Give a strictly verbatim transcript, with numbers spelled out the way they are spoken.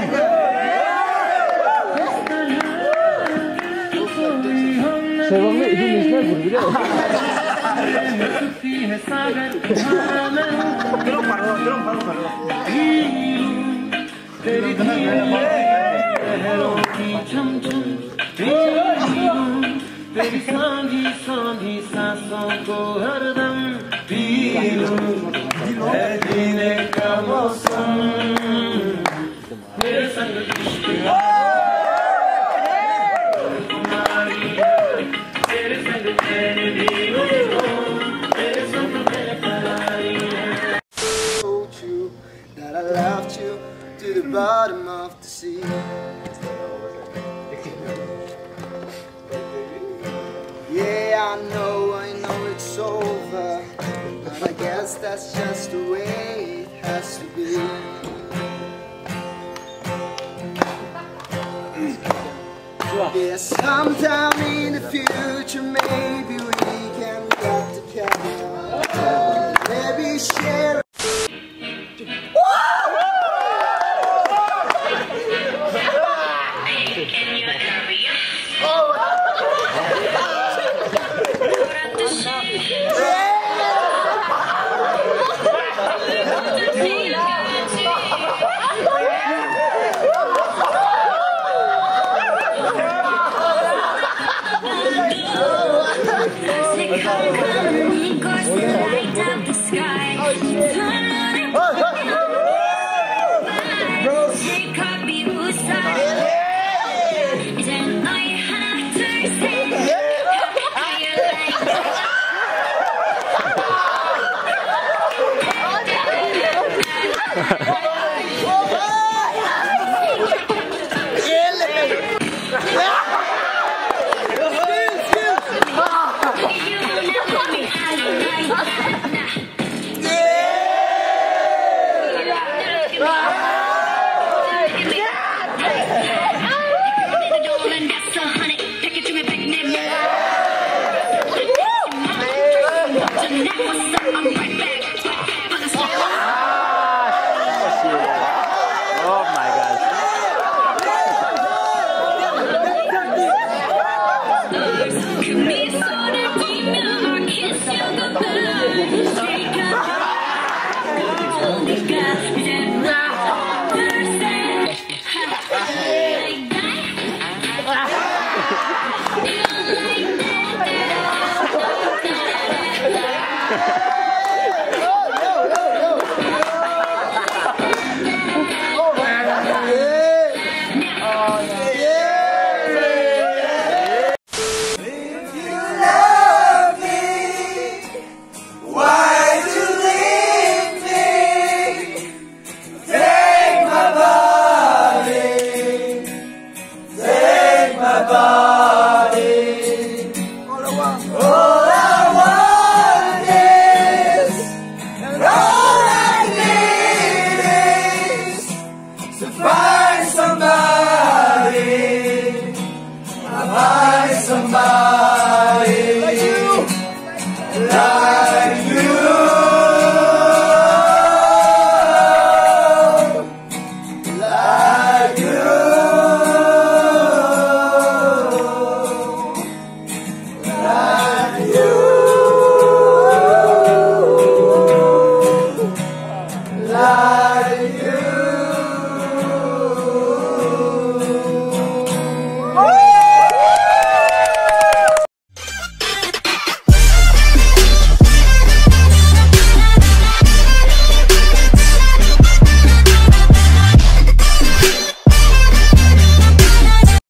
세방에 이름이 있나 모르겠어. 그럼 바로 그럼 바로 바로. तेरी सांझी सांझी सांसों को हरदम पी लूं है जीने का मौसम मेरे संग तुम्हारी तेरे संग तेरे दीवाने को तेरे संग मेरे फरारी told you that I loved you to the bottom of the sea. Yeah, I know, I know it's over, but I guess that's just the way it has to be. Yeah, sometime in the future, maybe we can get together, maybe share. Ha ha ha.